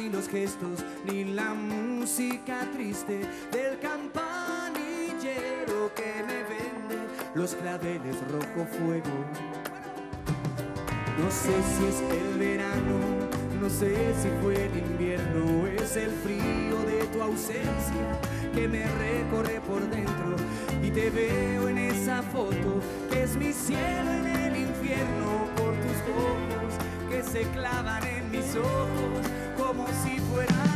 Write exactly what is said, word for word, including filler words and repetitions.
ni los gestos, ni la música triste del campanillero que me vende los claveles rojo fuego. No sé si es el verano, no sé si fue el invierno, es el frío de tu ausencia que me recorre por dentro y te veo en esa foto que es mi cielo en el infierno por tus ojos que se clavan en mis ojos como si fueran